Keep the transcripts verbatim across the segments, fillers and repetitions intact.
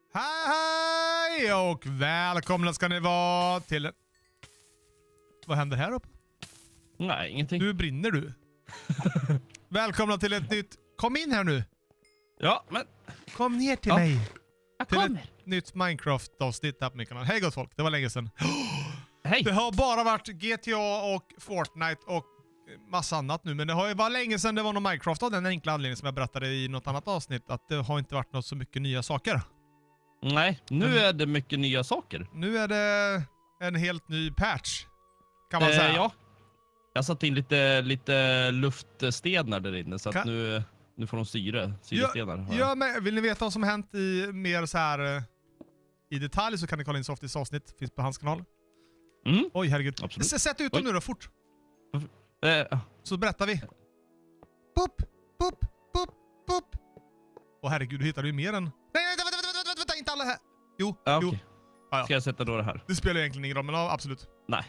Hej hej och välkomna ska ni vara till... Vad händer här uppe? Nej, ingenting. Nu brinner du. Välkomna till ett nytt... Kom in här nu. Ja, men... Kom ner till Ja. mig. Jag Till kommer. ett nytt Minecraft-avsnitt här på min kanal. Hej gott folk, det var länge sedan. Hej. Det har bara varit G T A och Fortnite och massa annat nu. Men det har ju varit länge sedan det var någon Minecraft av den enkla anledningen som jag berättade i något annat avsnitt. Att det har inte varit något så mycket nya saker. Nej, nu Men- är det mycket nya saker. Nu är det en helt ny patch. Kan man Eh, säga. ja. Jag satt in lite, lite luftstenar där inne så Kan- att nu, nu får de syre. Syrestenar. har jag. Ja, men vill ni veta vad som hänt i mer så här eh, i detalj så kan ni kolla in Softies avsnitt. Finns på hans kanal. Mm, Oj, herregud. absolut. S- Sätt ut dem Oj. nu då, fort. Eh, Så berättar vi. Pop, pop, pop, pop. Åh herregud, du hittade ju mer än... Nej, nej, vänta, vänta, vänta, vänta, vänta, inte alla här. Jo, ja, jo. okej. Ja, ja. Ska jag sätta då det här? Det spelar egentligen ingen roll, men ja, absolut. Nej.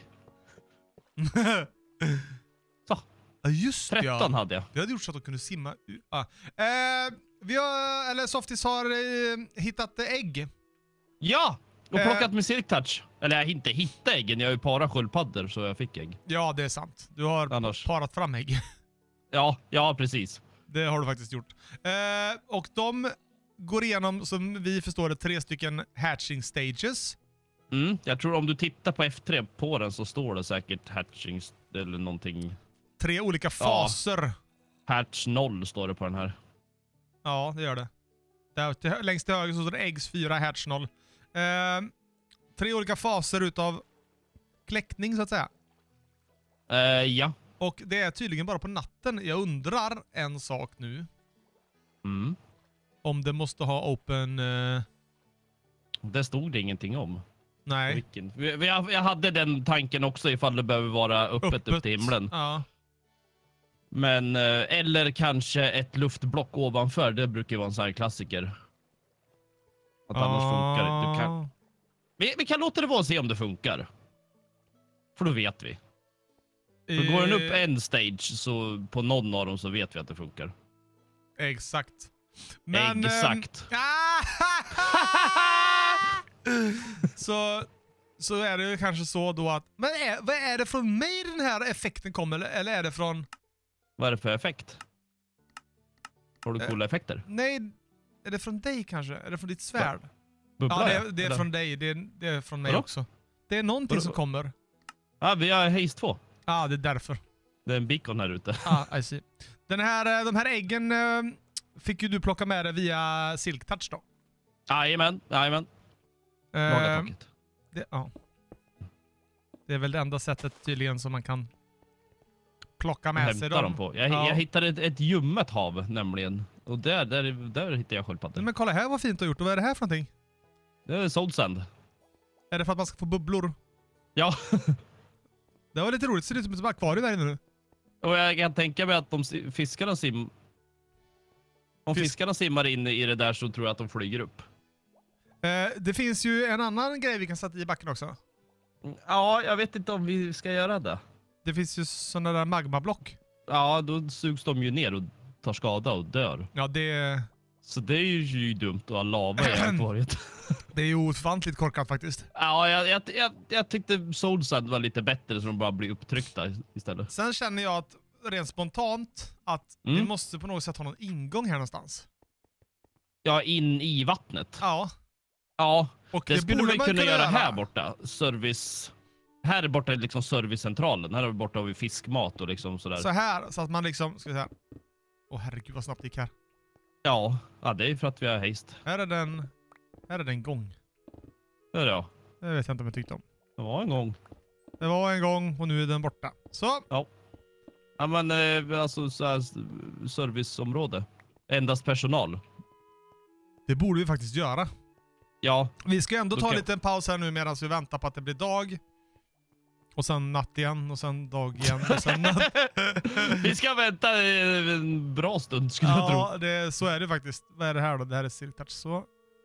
Så. Ja, just det, tretton ja. hade jag. Det hade gjort så att de kunde simma. ur- Ah. Eh, vi har, eller Softies har eh, hittat eh, ägg. Ja! Och Eh. plockat med Silk Touch. Eller jag inte hittade äggen, jag har ju para sköldpaddor så jag fick ägg. Ja, det är sant. Du har Annars. parat fram ägg. Ja, ja precis. Det har du faktiskt gjort. Eh, och de går igenom, som vi förstår det, tre stycken hatching stages. Mm, jag tror om du tittar på F tre på den så står det säkert hatching eller någonting. Tre olika faser. Hatch noll står det på den här. Ja, det gör det. Där till, hö- längst till höger så står det eggs fyra, hatch noll. Eh, tre olika faser utav kläckning så att säga. Eh, ja. Och det är tydligen bara på natten. Jag undrar en sak nu. Mm. Om det måste ha open... Eh, Det stod det ingenting om. nej. Vilken. Vi- vi- Jag, jag hade den tanken också ifall det behöver vara öppet, upp till himlen. Ja. Men, eh, eller kanske ett luftblock ovanför. Det brukar ju vara en sån här klassiker. Att annars funkar det. Du kan, vi, vi kan låta det vara och se om det funkar. För då vet vi. För går den upp Eh, en stage så på någon av dem så vet vi att det funkar. Exakt. Exakt. ehm, så, så är det ju kanske så då att... Men är, vad är det från mig den här effekten kommer? Eller, eller är det från... Vad är det för effekt? Har du Eh, coola effekter? Nej, är det från dig kanske? Är det från ditt svärd? Bubblar Ja, det jag? är, det är Eller? från dig. Det är, det är från mig Vadå? också. Det är någonting Vadå? som kommer. Ja, vi har haze två. Ja, ah, det är därför. Det är en beacon här ute. Ja, ah, I see. Den här, eh, de här äggen eh, fick ju du plocka med dig via Silk Touch då. Jajamän, jajamän. Eh, Lagartaket. det, ja. det är väl det enda sättet tydligen som man kan plocka med sig Hämta dem på. Jag, Ja. jag hittade ett, ett ljummet hav nämligen. Och där, där, där hittade jag sköldpaddor. Men kolla här vad fint du har gjort. Och vad är det här för någonting? Det är soul sand. Är det för att man ska få bubblor? Ja, Det var lite roligt. Ser ut som ett akvarium där inne nu. och jag kan tänka mig att de si- fiskarna sim... Om Fisk- fiskarna simmar in i det där så tror jag att de flyger upp. Eh, det finns ju en annan grej vi kan sätta i backen också. Ja, jag vet inte om vi ska göra det. Det finns ju sådana där magmablock. Ja, då sugs de ju ner och tar skada och dör. Ja, det, Så det är ju dumt att ha lava i akvariet. det är ju ofantligt korkat faktiskt. Ja, jag, jag, jag, jag tyckte soul sand var lite bättre så de bara blir upptryckta istället. Sen känner jag att rent spontant att vi Mm. måste på något sätt ha någon ingång här någonstans. Ja, in i vattnet. Ja. Ja, Och det, skulle borde vi man kunna göra här borta. Service. Här borta är liksom servicecentralen. Här borta har vi fiskmat och liksom sådär. Så här, så att man liksom... Ska vi säga. Åh herregud vad snabbt det gick här. Ja, ja, det är för att vi har haste. Här är den... Här är den gång. Det är det, ja. Det vet jag inte om jag tyckte om. Det var en gång. Det var en gång och nu är den borta. Så. Ja, men eh, alltså så här, serviceområde. Endast personal. Det borde vi faktiskt göra. Ja, Vi ska ändå ta en Okej. liten paus här nu medan vi väntar på att det blir dag. Och sen natt igen och sen dag igen och sen natt. vi ska vänta eh, en bra stund skulle jag tro. Ja, det, så är det faktiskt. Vad är det här då? Det här är Silk Touch. Så.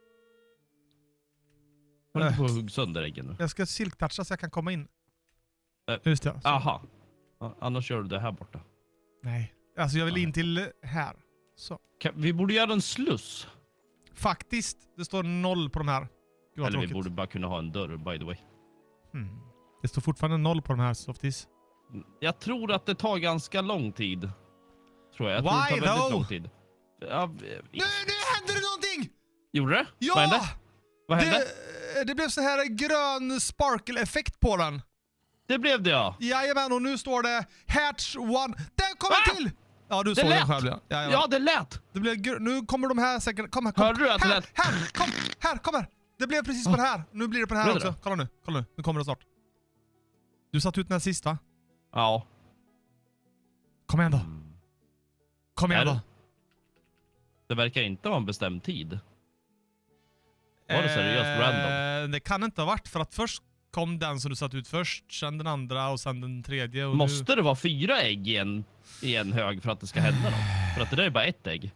Håller inte på att hugga sönder äggen nu. Jag ska Silk Toucha så jag kan komma in. Äh. Just det. Så. Aha. Ja, annars gör du det här borta. Nej. Alltså jag vill in till här. Så. Kan, vi borde göra en sluss. faktiskt. Det står noll på de här. Gud, vad Eller vi tråkigt. borde bara kunna ha en dörr, by the way. Hmm. Det står fortfarande noll på de här softies. Jag tror att det tar ganska lång tid. Tror jag. Jag tror Why det tar väldigt though? lång tid. Ja, vi- Nu, nu händer det någonting! Gjorde det? Ja! Vad hände? Vad hände? Det, det blev så här grön sparkle-effekt på den. Det blev det ja. Jajamän, och nu står det Hatch one. Den kommer Ah! till! Ja, du Det såg den lät. själv. Ja. Jajamän. Ja, det lät. Det blev gr- nu kommer de här säkert... Kom här, kom. Hörde du att det här, lät? här, kom, här, kom här. Det blev precis på det här. Nu blir det på det här Blev det också. Kolla nu, kolla nu. Nu kommer det snart. Du satt ut den här sista. Ja. Kom igen då. Kom igen Är då. det? Det verkar inte vara en bestämd tid. Var det seriöst random? Det kan inte ha varit, för att först kom den som du satt ut först, sen den andra och sen den tredje. Och Måste nu... det vara fyra ägg i en, i en hög för att det ska hända något? För att det där är bara ett ägg.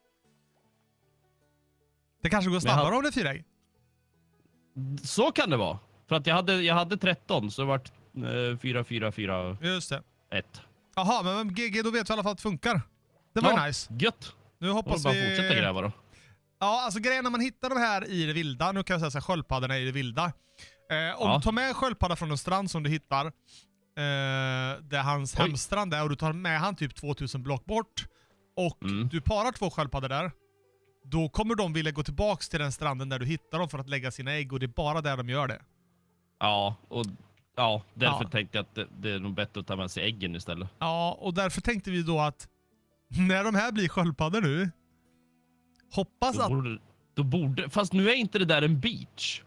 Det kanske går Men snabbare han- om det är fyra ägg. Så kan det vara. För att jag hade, jag hade tretton, så det vart eh, fyra, fyra, fyra, Just det. ett. Jaha, men G G, då vet vi i alla fall att det funkar. Det var ju Ja, nice. Gött. Nu Då hoppas bara vi... fortsätta gräva då. Ja, alltså grejen när man hittar de här i det vilda, nu kan jag säga så här, sköldpaddorna i det vilda. Eh, om Ja. du tar med sköldpadda från en strand som du hittar, eh, där hans Oj. hemstrand är, och du tar med han typ tvåtusen block bort, och Mm. du parar två sköldpaddor där, då kommer de vilja gå tillbaks till den stranden där du hittar dem för att lägga sina ägg, och det är bara där de gör det. Ja, och ja, därför Ja. tänkte jag att det, det är nog bättre att ta med sig äggen istället. Ja, och därför tänkte vi då att när de här blir sköldpaddor nu, hoppas Då att... borde, då borde, fast nu är inte det där en beach.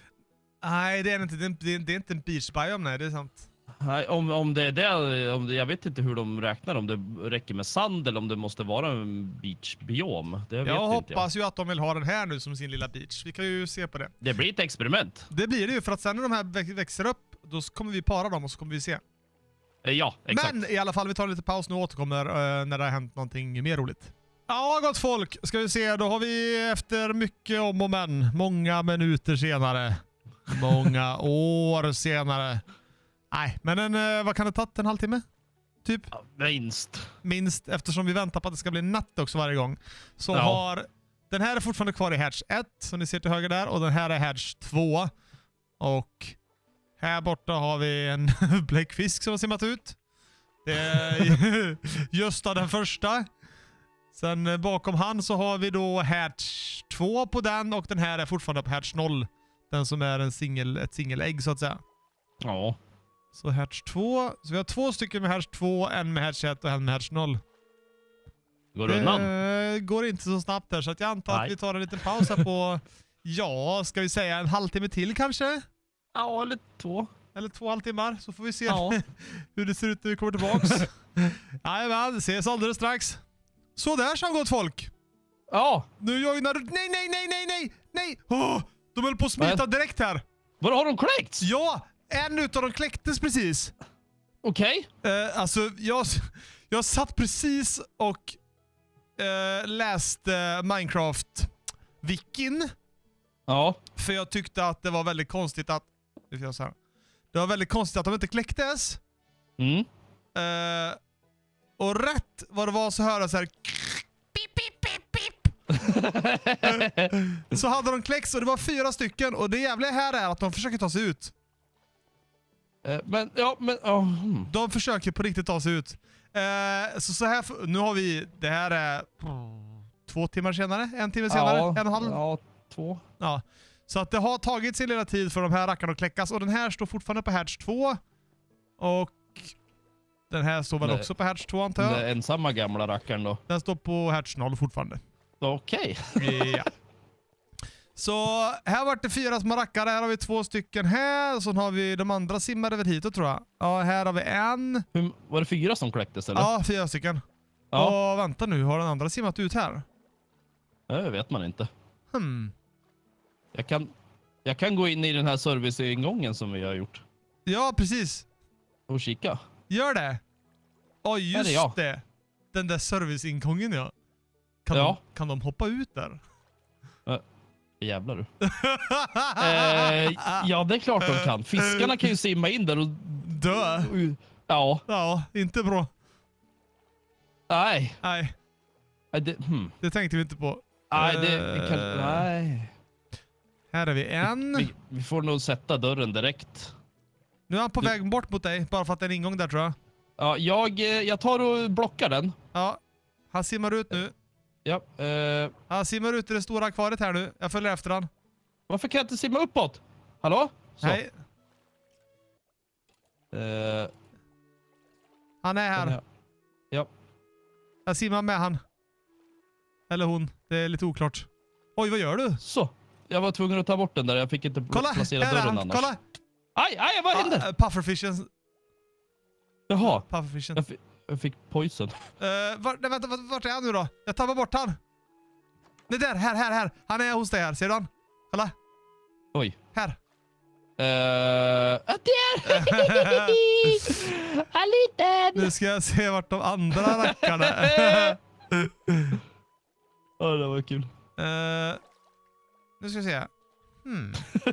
Nej, det är inte, det är, det är, det är inte en beach biome, nej, det är sant. Nej, om, om det är det, om det, jag vet inte hur de räknar, om det räcker med sand eller om det måste vara en beachbiom. Det vet Jag inte jag. hoppas ju att de vill ha den här nu som sin lilla beach. Vi kan ju se på det. Det blir ett experiment. Det blir det ju, för att sen när de här väx- växer upp, då kommer vi para dem och så kommer vi se. Eh, Ja, exakt. Men i alla fall, vi tar en liten paus nu och återkommer uh, när det har hänt någonting mer roligt. Ja, gott folk. Ska vi se, då har vi efter mycket om och men, många minuter senare, många år senare. Nej, men en, uh, vad kan det ta? En halvtimme? Typ? Ja, minst. Minst, eftersom vi väntar på att det ska bli natt också varje gång. Så Ja. har... Den här är fortfarande kvar i Hatch ett, som ni ser till höger där. Och den här är Hatch två. Och här borta har vi en bläckfisk som har simmat ut. Det är Gösta den första. Sen eh, bakom han så har vi då Hatch två på den. Och den här är fortfarande på Hatch noll. Den som är en singel, ett singelägg så att säga. Ja. Så Hatch två. Så vi har två stycken med Hatch två, en med Hatch ett och en med Hatch noll. Går det undan? Det går inte så snabbt där, så att jag antar Nej. att vi tar en liten paus här på, ja, ska vi säga en halvtimme till kanske? Ja, eller två. Eller två halvtimmar, så får vi se Ja. hur det ser ut när vi kommer tillbaks. Jajamän, ses alldeles strax. Så där så gott folk. Ja. Nu joinar du... Nej, nej, nej, nej, nej, nej! Oh, de höll på att smita Vad? direkt här. Vadå, har de kläckts? Ja, en utav dem kläcktes precis. Okej. Eh, alltså, jag, jag satt precis och eh, läste Minecraft-wikin. Ja. För jag tyckte att det var väldigt konstigt att... Det finns så här. Det var väldigt konstigt att de inte kläcktes. Mm. Eh, och rätt vad det var så hörde jag så här... Pip, pip, pip, pip. Så hade de kläckts och det var fyra stycken. Och det jävliga här är att de försöker ta sig ut. Eh, men, ja, men... ja, hmm. De försöker på riktigt ta sig ut. Eh, så så här, nu har vi... Det här är två timmar senare. En timme senare. Ja, en och en halv. Ja, två. Ja. Så att det har tagit sin lilla tid för de här rackarna att kläckas. Och den här står fortfarande på Hatch två. Och den här står väl Nej. också på Hatch två antar Den jag. där ensamma gamla rackaren då. Den står på Hatch noll fortfarande. Okej. Ja. Så här var det fyra små rackare. Här har vi två stycken här. Så har vi de andra simmade väl hit tror jag. Ja, här har vi en. Hur- Var det fyra som kläcktes eller? Ja, fyra stycken. Ja. Och vänta nu, har den andra simmat ut här? Det vet man inte. Hmm. Jag kan, jag kan gå in i den här serviceingången som vi har gjort Ja, precis. och kika. Gör det. Ja, Här är just jag. det. Den där serviceingången ja. Kan, Ja. de, kan de hoppa ut där? Jävlar du. eh, ja, det är klart de kan. Fiskarna kan ju simma in där och... Dö. Ja, Ja, inte bra. nej. Nej, Nej, Det, hmm. det tänkte vi inte på. Nej, det vi kan, Eh, nej. Här är vi en. Vi, vi får nog sätta dörren direkt. Nu är han på Du- väg bort mot dig, bara för att det är en ingång där tror jag. Ja, jag, eh, jag tar och blockar den. Ja, han simmar ut nu. Ja, eh, Han simmar ut i det stora akvariet här nu. Jag följer efter han. varför kan jag inte simma uppåt? Hallå? Så. Nej, Eh, han är här. den här. Ja. Jag simmar med han. Eller hon. Det är lite oklart. Oj, vad gör du? Så. Jag var tvungen att ta bort den där. Jag fick inte Kolla, placera här är dörren han. annars. Kolla! Aj, aj, vad hände? Ah, pufferfishen. Jaha, Pufferfishen. jag, fi- jag fick poison. Uh, var, nej, vänta, vart, vart är han nu då? Jag tappar bort han. Det där, här, här, här. Han är hos dig här. Ser du han? Kolla. Oj. Här. Uh, där! Han liten! Nu ska jag se vart de andra rackarna är. Ja, det var kul. Uh, nu ska vi se. Hmm.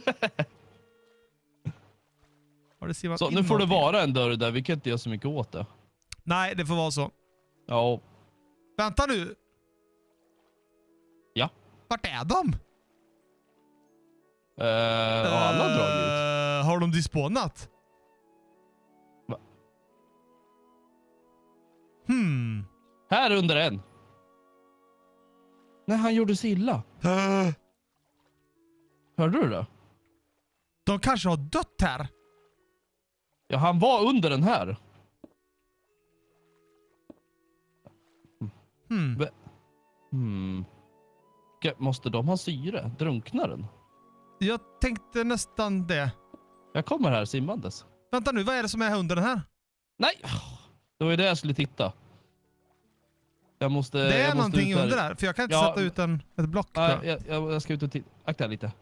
Har det simmat Så in nu får det någonting? vara en dörr där. Vi kan inte göra så mycket åt det. Nej, det får vara så. Ja. Vänta nu. Ja. Vart är de? Uh, har alla dragit ut? Eh, har de disponat? Va? Hmm. Här under en. Nej, han gjorde sig illa. Uh, Hörde du det? de kanske har dött här. Ja, han var under den här. Hmm. Ve- Hmm. Ska- Måste de ha syre? Drunknar den? Jag tänkte nästan det. Jag kommer här simmandes. Vänta nu, vad är det som är under den här? Nej! Det var ju det jag skulle titta. Jag måste... Det är jag måste någonting ut där. under där, för jag kan inte Ja. sätta ut en, ett block. tror Nej, jag. jag, jag, jag ska ut och titta. Akta lite.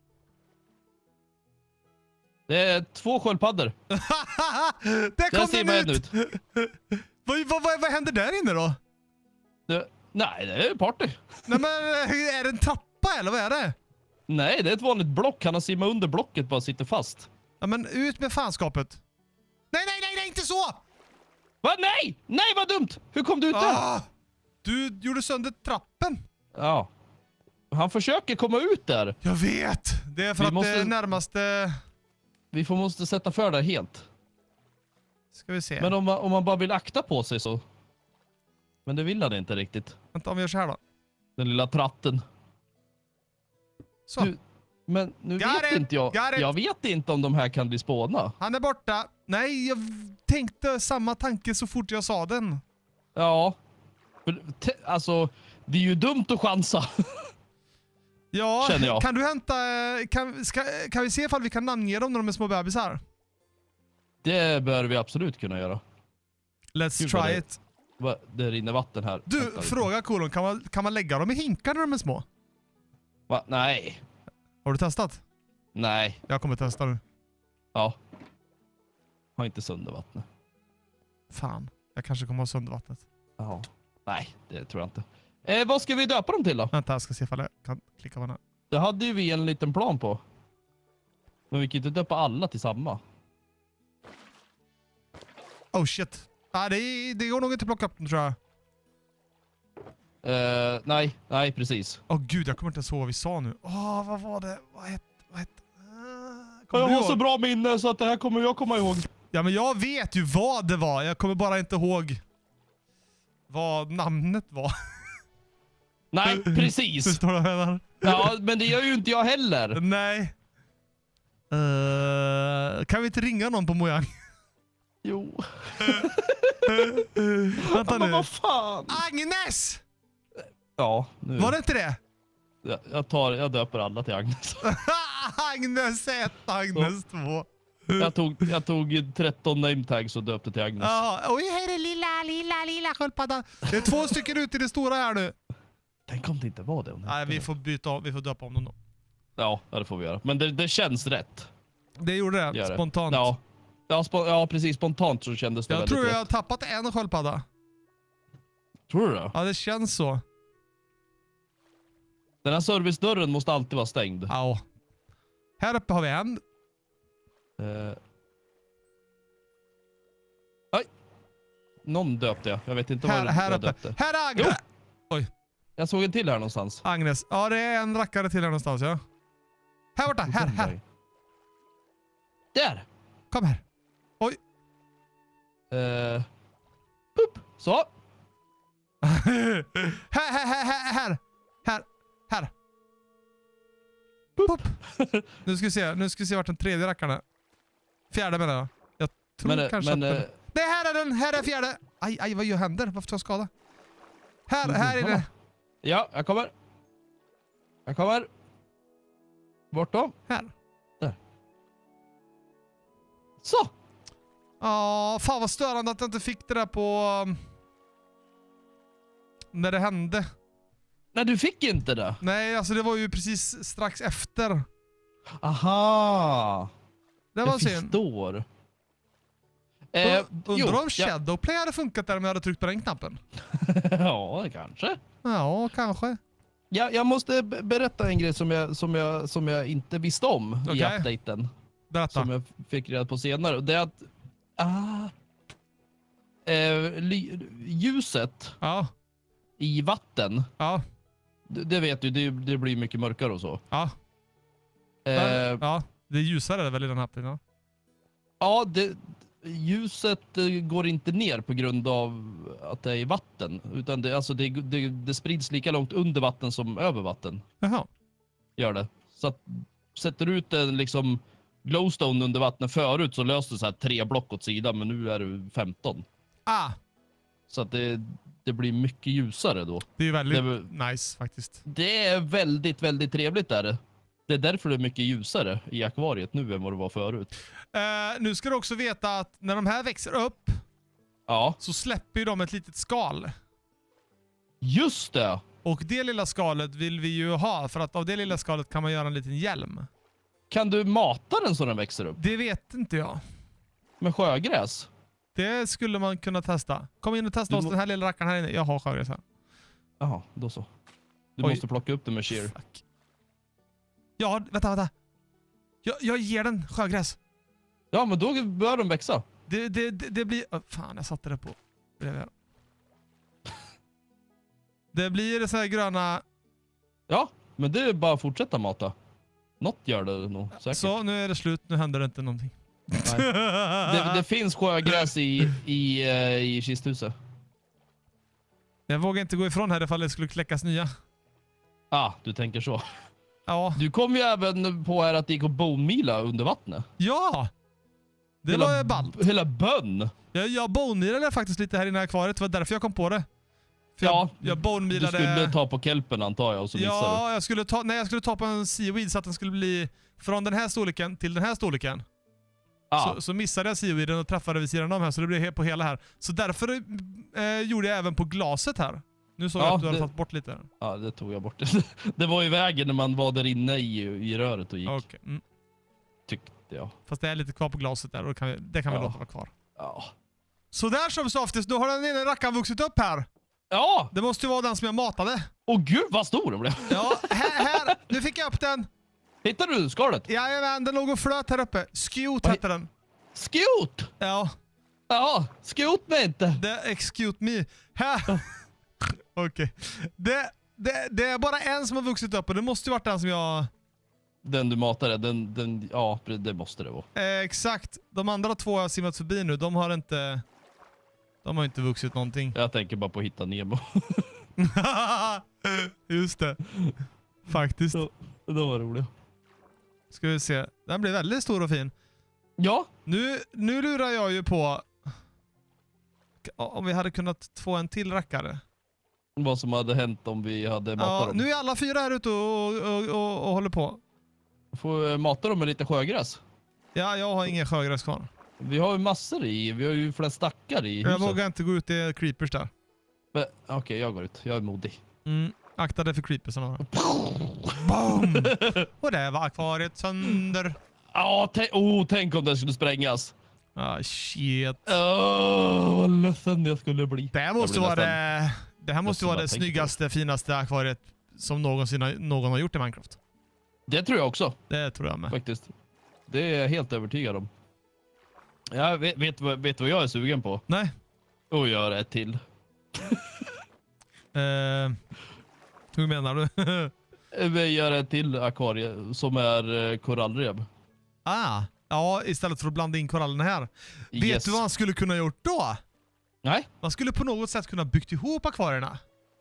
Det är två sköldpaddor. Där Där kom simmar den en ut! ut. vad, vad, vad, vad händer där inne då? Det, nej, det är party. Nej men, är det en trappa eller vad är det? Nej, det är ett vanligt block. Han har simmat under blocket, bara sitter fast. Ja men ut med fanskapet. Nej, nej, nej, nej, inte så! Va? Nej! Nej, vad dumt! Hur kom du ut där? Ah, du gjorde sönder trappen. Ja. Han försöker komma ut där. Jag vet! Det är för Vi att måste- det är närmaste... Vi får måste sätta för där helt. Ska vi se. Men om man, om man bara vill akta på sig så. Men det vill han inte riktigt. Vänta om vi gör så här då. Den lilla tratten. Så. Du, men nu Got vet it, inte jag. got it. Jag vet inte om de här kan bli spåna. Han är borta. Nej, jag tänkte samma tanke så fort jag sa den. Ja. För, te, alltså, det är ju dumt att chansa. Ja, Känner jag. kan du hämta... Kan, ska, kan vi se ifall vi kan namnge dem när de är små bebisar? Det bör vi absolut kunna göra. Let's Gud, vad try det- it. Va, det rinner vatten här. Du, Vänta lite. fråga kolon. Kan man, kan man lägga dem i hinkar när de är små? Va? Nej. Har du testat? Nej. Jag kommer testa nu. Ja. Har inte sönder vattnet. Fan, jag kanske kommer ha sönder vattnet. Ja. Nej, det tror jag inte. Eh, vad ska vi döpa dem till då? Vänta, jag ska se ifall jag kan klicka på den här. Det hade ju vi en liten plan på. Men vi kan inte döpa alla till samma. Oh shit. Ah, det, det går nog inte att plocka upp den tror jag. Eh, nej, nej precis. Åh oh, gud, jag kommer inte ens ihåg vad vi sa nu. Åh, oh, vad var det? Vad hette... Vad hette... Ah, kommer Jag du har ihåg? så bra minne så att det här kommer jag komma ihåg. Ja, men jag vet ju vad det var. Jag kommer bara inte ihåg vad namnet var. Nej, precis. Förstår du vad jag menar? Ja, men det gör ju inte jag heller. Nej. Uh, kan vi inte ringa någon på Mojang? Jo. Vänta Men nu. vad fan? Agnes! Ja, nu. Var det inte det? Jag, jag, tar, jag döper alla till Agnes. Agnes ett, Agnes två. Jag tog, jag tog tretton name tags och döpte till Agnes. Ja, oj, här är lilla, lilla, lilla sköldpaddan. Det är två stycken ut i det stora här nu. Tänk om det inte var det. Om det Nej, inte vi var. får byta om, vi får döpa om dem då. Ja, det får vi göra. Men det, det känns rätt. Det gjorde det, Gör det. spontant. Ja. Ja, spo ja, precis. Spontant så kändes det Jag väldigt tror jag rätt. har tappat en sköldpadda. Tror du det? Ja, det känns så. Den här servicedörren måste alltid vara stängd. Ja. Här uppe har vi en. Uh. Oj. Någon döpte jag. Jag vet inte Här, vad här jag uppe. döpte. Här är Agnes. Oj. Jag såg en till här någonstans. Agnes. Ja, det är en rackare till här någonstans, ja. Här borta, här, här. Där! Kom här. Oj. Uh, pup. Så. här, här, här, här, här. Här, här. Pup. Nu ska vi se, nu ska vi se vart den tredje rackaren är. Fjärde menar jag. Jag tror men, kanske men, att... Uh, det här är den, här är fjärde. Aj, aj, vad gör händer? Varför tar jag skada? Här, mm, här är det. Ja, jag kommer. Jag kommer. Bortom. Här. Där. Så. Ja, fan vad störande att jag inte fick det där på... Um, när det hände. Nej, du fick inte det. Nej, alltså det var ju precis strax efter. Aha. Det var synd. Jag förstår. Eh, Undrar om ja. Shadowplay hade funkat där om jag hade tryckt på den knappen. Ja, kanske. Ja, kanske. Ja, jag måste berätta en grej som jag, som jag, som jag inte visste om okay. i updaten. Berätta. Som jag fick reda på senare. Det är att ah, eh, ly, ljuset ja. i vatten, ja. det, det vet du, det, det blir mycket mörkare och så. Ja. Eh, ja, det är ljusare väl i den här appen, ja. Ja, det, ljuset går inte ner på grund av att det är i vatten. Utan det, alltså det, det, det sprids lika långt under vatten som över vatten. Jaha. Gör det. Så att sätter du ut en liksom glowstone under vattnet förut så löste det så här tre block åt sidan, men nu är det femton. Ah. Så att det, det blir mycket ljusare då. Det är väldigt det, nice faktiskt. Det är väldigt, väldigt trevligt där. Det är därför det är mycket ljusare i akvariet nu än vad det var förut. Uh, nu ska du också veta att när de här växer upp, ja, så släpper ju de ett litet skal. Just det! Och det lilla skalet vill vi ju ha, för att av det lilla skalet kan man göra en liten hjälm. Kan du mata den så den växer upp? Det vet inte jag. Med sjögräs? Det skulle man kunna testa. Kom in och testa oss, den här lilla rackaren här inne. Jag har sjögräs här. Jaha, då så. Du Oj. måste plocka upp den med shear. Fuck. Ja, vänta, vänta. Jag, jag ger den sjögräs. Ja, men då bör den växa. Det, det, det, det blir... Oh, fan, jag satte det på. Det blir så här gröna... Ja, men det är bara att fortsätta mata. Något gör det nog säkert. Så, nu är det slut. Nu händer det inte någonting. Nej. Det, det finns sjögräs i, i, i kisthuset. Jag vågar inte gå ifrån här ifall det skulle kläckas nya. Ah, du tänker så. Ja. Du kom ju även på här att det gick att bone-mila under vattnet. Ja! Det hela, var ballt. Hela bön. Jag, jag bone-milade faktiskt lite här inne i akvariet. Det var därför jag kom på det. För ja, jag, jag bone-milade... Du skulle ta på kelpen antar jag och så missade ja, du. jag skulle ta, nej, jag skulle ta på en seaweed så att den skulle bli från den här storleken till den här storleken. Ah. Så, så missade jag seaweeden och träffade vid sidan om här, så det blev på hela här. Så därför eh, gjorde jag även på glaset här. Nu såg ja, jag att du det, hade tagit bort lite. Ja, det tog jag bort. Det var i vägen när man var där inne i, i röret och gick. Okay. Mm. Tyckte jag. Fast det är lite kvar på glaset där och det kan vi, det kan vi ja. låta vara kvar. Ja. Så där som Softis, nu har den ena rackaren vuxit upp här. Ja! Det måste ju vara den som jag matade. Åh gud vad stor den blev. Ja, här, här. Nu fick jag upp den. Hittar du skalet? Jajamän, den låg och flöt här uppe. Skjut hette den. Skjut? Ja. Ja, skjut mig inte. Det, excuse me. Här. Okej. Okay. Det, det, det är bara en som har vuxit upp och det måste ju varit den som jag... Den du matade, den, den, ja det måste det vara. Eh, exakt. De andra två har jag simmat förbi nu. De har inte... De har inte vuxit någonting. Jag tänker bara på att hitta Nemo. Just det. Faktiskt. Det, det var roligt. Ska vi se. Den blir väldigt stor och fin. Ja. Nu, nu lurar jag ju på... Om vi hade kunnat få en till rackare. Vad som hade hänt om vi hade matat ja, dem. Nu är alla fyra här ute och, och, och, och håller på. Får mata dem med lite sjögräs. Ja, jag har ingen sjögräs kvar. Vi har ju massor i. Vi har ju flest stackar i huset. Jag vågar inte gå ut, det är creepers där. Okej, okay, jag går ut. Jag är modig. Mm, akta dig för creepers. Boom! Och där var akvariet sönder. Ja, oh, oh, tänk om det skulle sprängas. Ah, shit. Åh, oh, vad ledsen jag skulle bli. Det här måste vara det, det, här måste vara det snyggaste, finaste akvariet som någonsin har, någon har gjort i Minecraft. Det tror jag också. Det tror jag med. Faktiskt. Det är jag helt övertygad om. Jag vet, vet, vet vad jag är sugen på? Nej. Och göra ett till. uh, Hur menar du? Vi gör ett till akvarie som är eh, korallrev. Ah, ja, istället för att blanda in korallerna här. Yes. Vet du vad man skulle kunna gjort då? Nej. Man skulle på något sätt kunna byggt ihop akvarierna.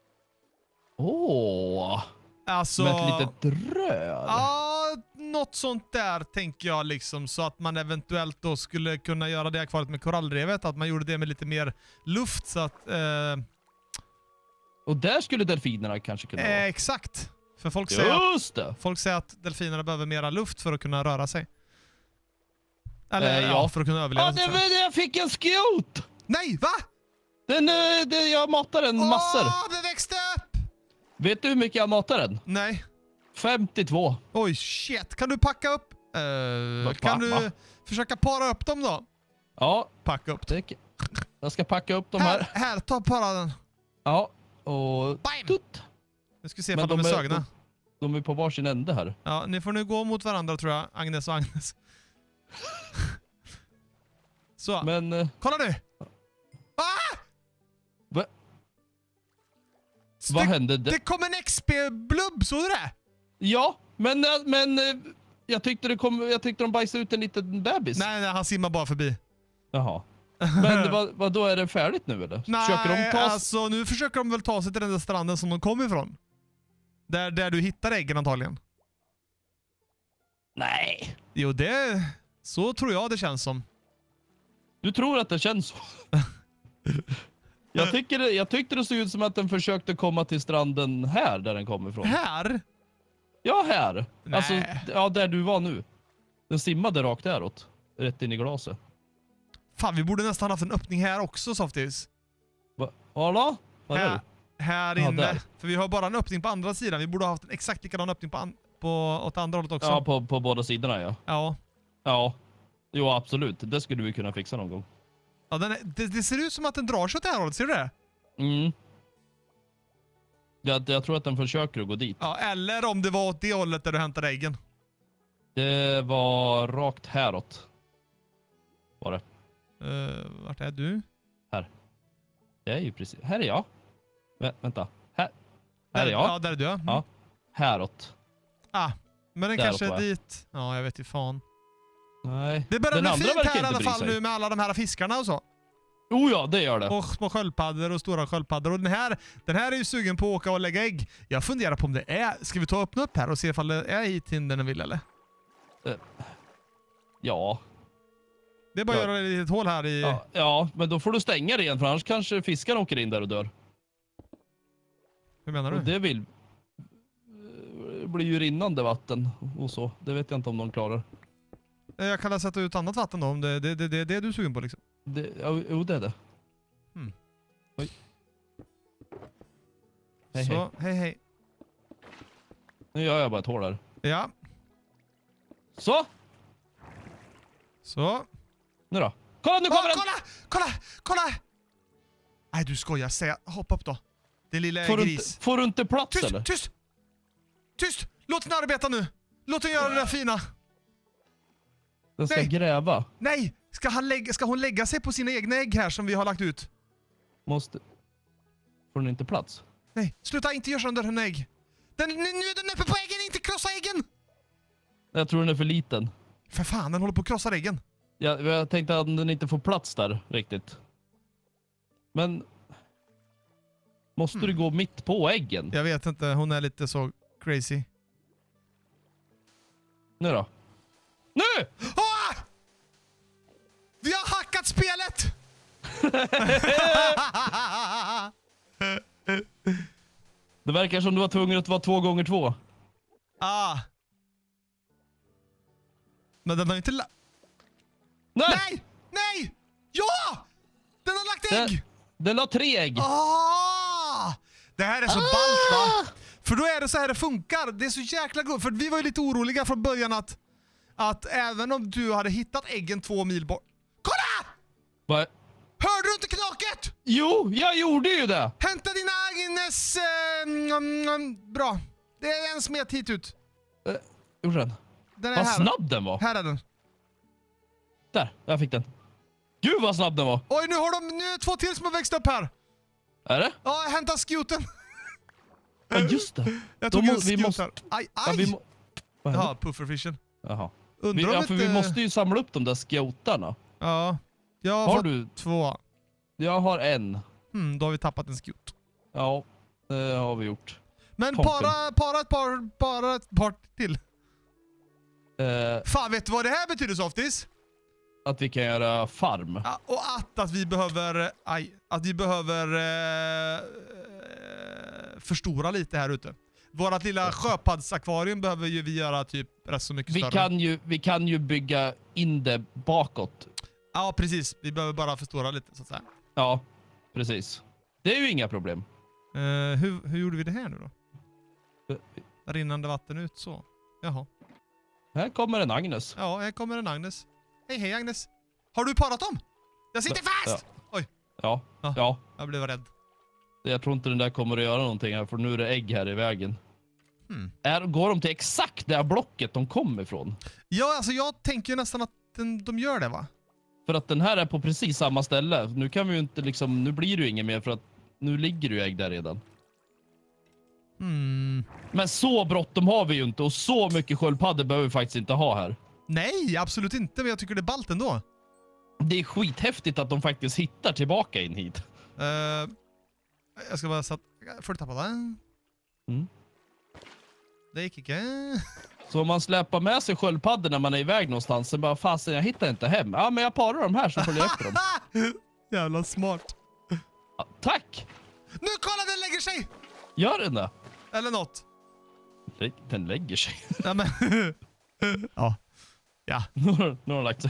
Åh. Alltså, Med ett litet rör. ja, något sånt där tänker jag liksom. Så att man eventuellt då skulle kunna göra det akvariet med korallrevet. Att man gjorde det med lite mer luft så att... Eh, Och där skulle delfinerna kanske kunna eh, vara. exakt. För folk säger, Just det. att, folk säger att delfinerna behöver mera luft för att kunna röra sig. Eller Eh, ja. ja. för att kunna överleva. Ja, så det att säga. var det jag fick en skrot! Nej, va? Den, eh, den, jag matar den massor. Åh, det växte upp! Vet du hur mycket jag matar den? Nej. femtiotvå. Oj, shit. Kan du packa upp? Uh, Vad kan fan, du va? försöka para upp dem då? Ja, Packa upp. det, jag ska packa upp de Här, här. här, ta para den. Ja, och... Bam! Tutt. Nu ska vi se Men ifall de, de är är- sögna. de- De är på varsin ände här. Ja, ni får nu gå mot varandra tror jag, Agnes och Agnes. Så, Men... eh, kolla nu! Ah! Va? Så Vad det, hände? Det, det kom en X P-blubb, såg du det? ja, men, eh, men eh, jag, tyckte det kom, jag tyckte de bajsade ut en liten bebis. Nej, nej, han simmar bara förbi. Jaha. Men vad, vad då är det färdigt nu eller? Nej, Försöker de ta... alltså nu försöker de väl ta sig till den där stranden som de kom ifrån. Där, där du hittar äggen antagligen. Nej. Jo, det... Så tror jag det känns som. Du tror att det känns så? jag, tycker det, jag tyckte det såg ut som att den försökte komma till stranden här, där den kommer ifrån. Här? Ja, här. Nej. Alltså, ja, där du var nu. Den simmade rakt häråt. Rätt in i glaset. Fan, vi borde nästan haft en öppning här också, Softies. Va? Hallå? Vad är Här, det? här Ja, inne. där. För vi har bara en öppning på andra sidan. Vi borde ha haft en exakt likadan öppning på, an på åt andra hållet också. Ja, på, på båda sidorna, ja. Ja. Ja. Jo, absolut. Det skulle vi kunna fixa någon gång. ja den är, det, det ser ut som att den drar sig åt det här hållet. Ser du det? Mm. Jag, jag tror att den försöker att gå dit. Ja, eller om det var åt det hållet där du hämtade äggen. Det var rakt häråt. Var det. Uh, vart är du? Det är ju precis... Här är jag. Vä vänta. Här. Här är Där, jag. Ja, där är du. Mm. Ja. Häråt. Ah, men den Däråt kanske var är jag. dit. Ja, jag vet ju fan. Nej. Det börjar Den bli andra fint verkar här i inte alla bry fall sig. nu med alla de här fiskarna och så. Oh ja, det gör det. Och små sköldpaddor och stora sköldpaddor. Och den här, den här är ju sugen på att åka och lägga ägg. Jag funderar på om det är... Ska vi ta och öppna upp här och se ifall det är hit in den vill eller? Ja. Det är bara Ja. att göra ett litet hål här i... ja. Ja, men då får du stänga det igen för annars kanske fiskarna åker in där och dör. Hur menar du? Och det vill... Det blir ju rinnande vatten och så. Det vet jag inte om de klarar. Jag kan sätta ut annat vatten då om det är det, det, det, det är du sugen på liksom. Det, ja, jo, det är det. Hmm. Oj. Hej, så, hej. hej hej. Nu gör jag bara ett hål där. Ja, Så! så. Nu då. Kolla, nu Åh, kommer den! kolla! Kolla! Kolla! Nej, du skojar. Säg, hoppa upp då. Det lilla Får du, gris. inte, får du inte plats Tyst! eller? Tyst! Tyst! Låt den arbeta nu! Låt den göra det där fina. Den ska Nej. gräva. Nej! Ska, han lägga, ska hon lägga sig på sina egna ägg här som vi har lagt ut? Måste... Får den inte plats? Nej, sluta inte göra sönder en ägg. Den, nu, nu är den uppe på äggen, inte krossa äggen! Jag tror den är för liten. För fan, den håller på att krossa äggen. Jag, jag tänkte att den inte får plats där riktigt. Men... Måste Mm. du gå mitt på äggen? Jag vet inte, hon är lite så crazy. Nu då? Nu! Ah! Vi har hackat spelet! Det verkar som du var tvungen att vara två gånger två. ah. Men den har inte la... Nej! Nej! Nej! Ja! Den har lagt ägg! Den, den la tre ägg. Ah! Det här är så Ah! ballt va? För då är det så här det funkar. Det är så jäkla gott. För vi var ju lite oroliga från början att, att även om du hade hittat äggen två mil bort... Kolla! Va? Hörde du inte knaket? Jo, jag gjorde ju det. Hämta dina Agnes... Eh, mm, mm, bra. Det är en smet hit ut. Eh, gjorde den? Den är Vad här. snabb den var. Här är den. Där, jag fick den. Gud vad snabb den var. Oj, nu har de nu är två till som har växt upp här. Är det? Ja, hämta skjuten. Ja, just det. Jag tog Då en må- vi skott måste- här. Aj, Ja, aj! vi må... Vad hände? Ja, pufferfishen. Jaha. Undrar Vi, om ja, för inte... vi måste ju samla upp de där skjotarna. Ja. Jag har, Har fått du? två. Jag har en. Hmm, då har vi tappat en skjot. Ja, det har vi gjort. Men Tomten. para, para ett par, para ett par till. Eh, Fan, vet du vad det här betyder, Softis? att vi kan göra farm. Ja, och att, att vi behöver... Aj, att vi behöver... Eh, förstora lite här ute. Vårat lilla sjöpaddsakvarium behöver ju vi göra typ rätt så mycket Vi större. kan, ju, vi kan ju bygga in det bakåt. Ja, precis. Vi behöver bara förstora lite, så att säga. Ja, precis. Det är ju inga problem. Eh, hur, hur gjorde vi det här nu då? Rinnande vatten ut, så. Jaha. Här kommer en Agnes. Ja, här kommer en Agnes. Hej, hej Agnes. Har du parat dem? Jag sitter fast! Oj, Ja, Ja. ja. jag blev rädd. Jag tror inte den där kommer att göra någonting här, för nu är det ägg här i vägen. Hmm. Är, går de till exakt det här blocket de kom ifrån? Ja, alltså jag tänker ju nästan att den, de gör det, va? För att den här är på precis samma ställe. Nu kan vi ju inte liksom, nu blir det ju inget mer för att nu ligger det ju ägg där redan. Hmm. Men så bråttom har vi ju inte och så mycket sköldpaddor behöver vi faktiskt inte ha här. Nej, absolut inte, men jag tycker det är ballt ändå. Det är skithäftigt att de faktiskt hittar tillbaka in hit. Uh, jag ska bara sätta... Får du tappa den? Mm. Det gick inte. Så om man släpar med sig sköldpaddor när man är iväg någonstans så bara, fasen jag hittar inte hem. Ja, men jag parar dem här så följer jag efter dem. Jävla smart. Ja, tack! Nu kolla, den lägger sig! Gör den det? Eller något. Lä- Den lägger sig. Ja, men... ja. Ja. Nu har nu har den lagt sig.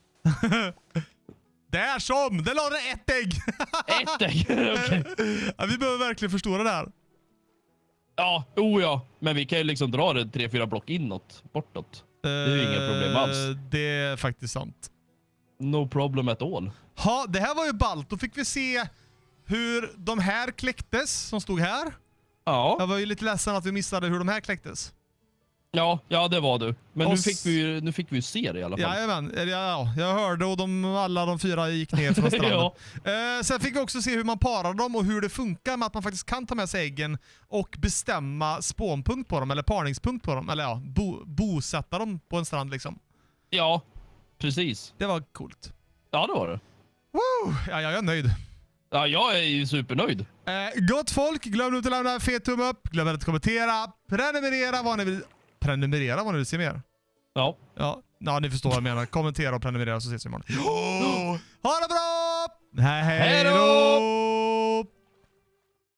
Där som! Det la det ett ägg! Ett ägg! Okej. Ja, vi behöver verkligen förstora det här. Ja, oh ja. Men vi kan ju liksom dra det tre, fyra block inåt, bortåt. Det är ju inga problem alls. Det är faktiskt sant. No problem at all. Ja, det här var ju ballt. Då fick vi se hur de här kläcktes som stod här. Ja, Jag var ju lite ledsen att vi missade hur de här kläcktes. ja, ja det var du. Men Och nu s- fick, vi ju, nu fick vi ju se det i alla fall. Jajamän, ja, ja, jag hörde och de, alla de fyra gick ner från stranden. Ja. eh, sen fick vi också se hur man parar dem och hur det funkar med att man faktiskt kan ta med sig äggen och bestämma spånpunkt på dem, eller parningspunkt på dem, eller ja, bo, bosätta dem på en strand liksom. Ja, precis. Det var coolt. Ja, det var det. Woo! Ja, jag är nöjd. Ja, jag är ju supernöjd. Eh, gott folk, glöm inte att lämna en fet tumme upp, glöm inte att kommentera, prenumerera vad ni vill, prenumerera vad ni vill se mer. Ja. Ja, ja, ni förstår vad jag menar. Kommentera och prenumerera så ses vi imorgon. Oh! Ha det bra! Hej Hej då! då!